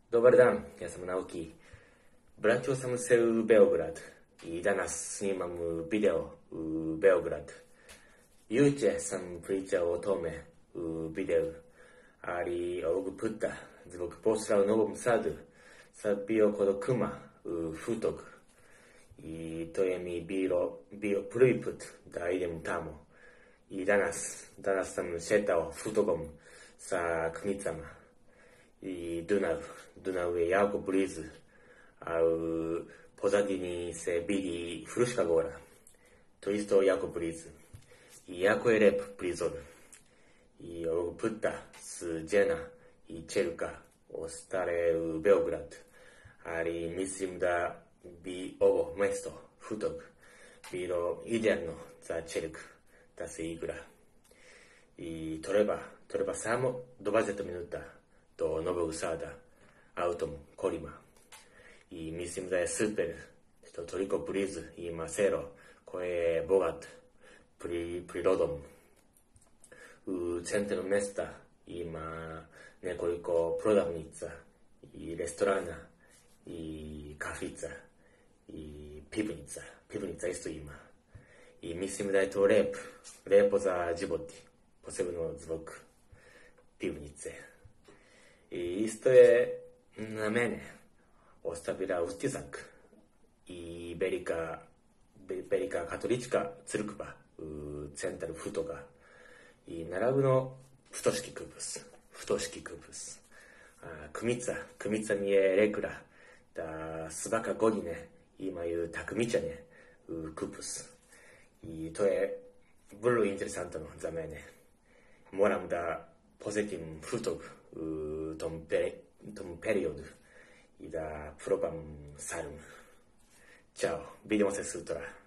Dobar dan, ja sam Nauki. Vratio sam se u Beograd i danas snimam video u Beograd. Jučer sam pričao o tome u videu, ali ovog puta zbog posla u Novom Sadu sam bio kod kuma u Futog i to je mi bio prvi put da idem tamo. I danas sam šetao Futogom sa kmicama. I Dunav je jako blizu, a u pozadini se vidi Fruška gora. To isto jako blizu. I jako je lep prizor. I ovog puta s žena i čerka ostale u Beograd. Ali mislim da bi ovo mjesto, Futog, bilo idealno za čerku da se igra. I treba samo 20 minuta do Novog Sada autom, kolima. I mislim da je super što toliko blizu ima selo koje je bogat prirodom. U centru mjesta ima nekoliko prodavnica i restorana i kafica i pivnica. Pivnica isto ima. I mislim da je to lepo za život, posebno zbog pivnice. I isto je na mene ostavila utisak i velika katolička crkva u centru Futoga. I naravno Futoški kupus. Kmica mi je rekla da svaka godine imaju takmičenje u kupus. I to je vrlo interesantno za mene. Moram da posjetim Futog u tom periodu i da probam sarum. Ćao, vidimo se sutra.